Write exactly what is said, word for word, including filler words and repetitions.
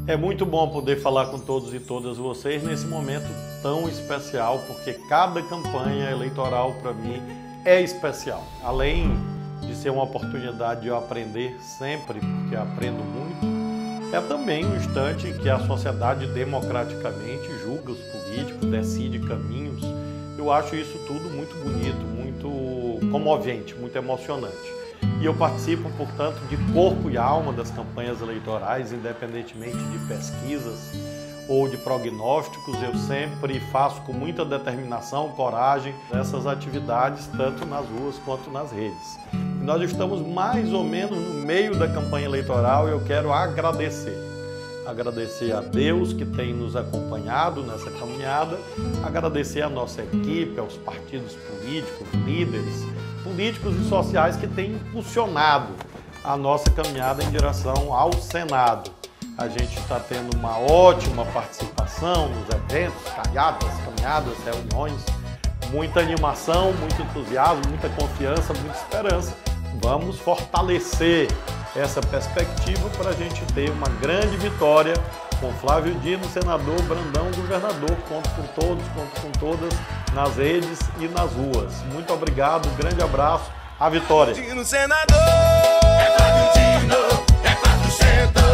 É muito bom poder falar com todos e todas vocês nesse momento tão especial, porque cada campanha eleitoral para mim é especial. Além de ser uma oportunidade de eu aprender sempre, porque aprendo muito, é também um instante em que a sociedade democraticamente julga os políticos, decide caminhos. Eu acho isso tudo muito bonito, muito comovente, muito emocionante. E eu participo, portanto, de corpo e alma das campanhas eleitorais, independentemente de pesquisas ou de prognósticos. Eu sempre faço com muita determinação, coragem, essas atividades, tanto nas ruas quanto nas redes. E nós estamos mais ou menos no meio da campanha eleitoral e eu quero agradecer. Agradecer a Deus que tem nos acompanhado nessa caminhada, agradecer a nossa equipe, aos partidos políticos, líderes, políticos e sociais que têm impulsionado a nossa caminhada em direção ao Senado. A gente está tendo uma ótima participação nos eventos, carreatas, caminhadas, reuniões, muita animação, muito entusiasmo, muita confiança, muita esperança. Vamos fortalecer essa perspectiva para a gente ter uma grande vitória com Flávio Dino, senador, Brandão, governador. Conto com todos, conto com todas nas redes e nas ruas. Muito obrigado, um grande abraço, a vitória! Dino, senador, é Flávio Dino, é quatrocentos.